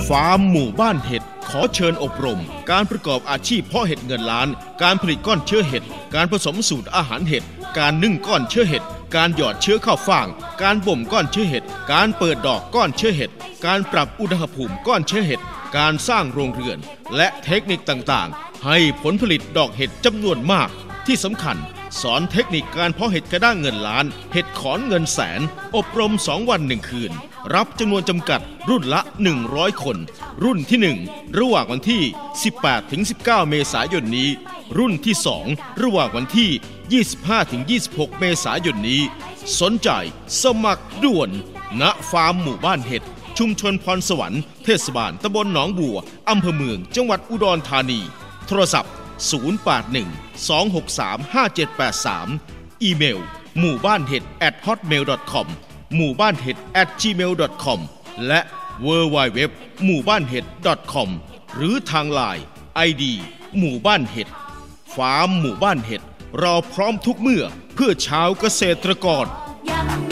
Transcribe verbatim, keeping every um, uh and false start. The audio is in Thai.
ฟาร์มหมู่บ้านเห็ดขอเชิญอบรมการประกอบอาชีพเพาะเห็ดเงินล้านการผลิตก้อนเชื้อเห็ดการผสมสูตรอาหารเห็ดการนึ่งก้อนเชื้อเห็ดการหยอดเชื้อเข้าฟางการบ่มก้อนเชื้อเห็ดการเปิดดอกก้อนเชื้อเห็ดการปรับอุณหภูมิก้อนเชื้อเห็ดการสร้างโรงเรือนและเทคนิคต่างๆให้ผลผลิตดอกเห็ดจำนวนมากที่สำคัญสอนเทคนิคการเพาะเห็ดกระด้างเงินล้านเห็ดขอนเงินแสนอบรมสองวันหนึ่งคืนรับจำนวนจำกัดรุ่นละหนึ่งร้อยคนรุ่นที่หนึ่งระหว่างวันที่สิบแปดถึงสิบเก้าเมษายนนี้รุ่นที่สองระหว่างวันที่ยี่สิบห้าถึงยี่สิบหกเมษายนนี้สนใจสมัครด่วนณฟาร์มหมู่บ้านเห็ดชุมชนพรสวรรค์เทศบาลตำบลหนองบัวอำเภอเมืองจังหวัดอุดรธานีโทรศัพท์ศูนย์ แปด หนึ่ง สอง หก สาม ห้า เจ็ด แปด สามอีเมลหมู่บ้านเห็ด แอท ฮอตเมล ดอท คอม หมู่บ้านเห็ด แอท จีเมล ดอท คอม และ ดับเบิลยู ดับเบิลยู ดับเบิลยู ดอท หมู่บ้านเห็ด ดอท คอม หรือทางไลน์ ไอ ดี หมู่บ้านเห็ดฟาร์มหมู่บ้านเห็ดเราพร้อมทุกเมื่อเพื่อชาวเกษตรกร